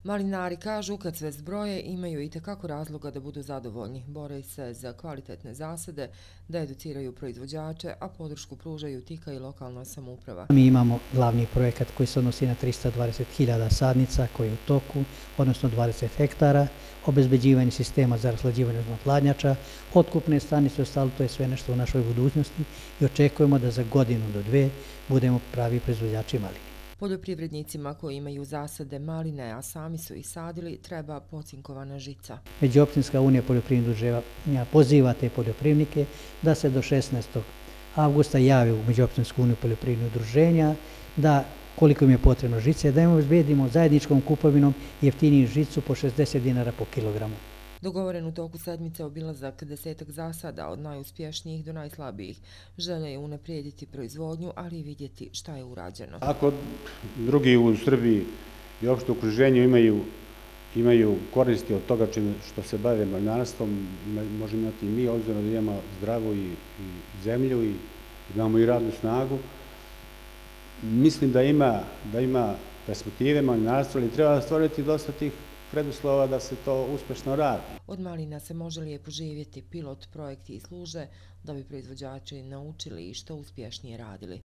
Malinari kažu kad sve zbroje imaju itekako razloga da budu zadovoljni. Bore se za kvalitetne zasade, da educiraju proizvođače, a podršku pružaju TIKA i lokalna samouprava. Mi imamo glavni projekat koji se odnosi na 320.000 sadnica koji je u toku, odnosno 20 hektara, obezbeđivanje sistema za rashlađivanje hladnjača, otkupne stanice, ostalo to je sve nešto u našoj budućnosti i očekujemo da za godinu do dve budemo pravi proizvođači maline. Poljoprivrednicima koji imaju zasade maline, a sami su ih sadili, treba pocinkovana žica. Međuopćinska unija poljoprivrednih udruženja poziva te poljoprivrednike da se do 16. avgusta jave u Međuopćinsku uniju poljoprivrednih udruženja, da koliko im je potrebno žice, da im obezbedimo zajedničkom kupovinom jeftiniju žicu po 60 dinara po kilogramu. Dogovoren u toku sedmice obilazak 10 zasada od najuspješnijih do najslabijih. Želja je unaprijediti proizvodnju, ali i vidjeti šta je urađeno. Ako drugi u Srbiji i uopšte u okruženju imaju koristi od toga što se bave malinarstvom, možemo imati i mi, obzirom da imamo zdravu i zemlju i imamo i radnu snagu. Mislim da ima perspektive malinarstva, ali treba stvoriti dosta tih preduslova da se to uspešno radi. Od malina se može lijepo živjeti, pilot projekti i služe da bi proizvođači naučili i što uspješnije radili.